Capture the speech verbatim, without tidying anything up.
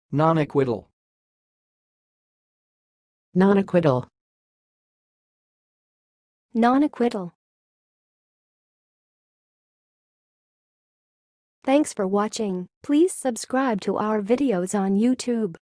nonacquittal, nonacquittal, nonacquittal. Thanks for watching. Please subscribe to our videos on YouTube.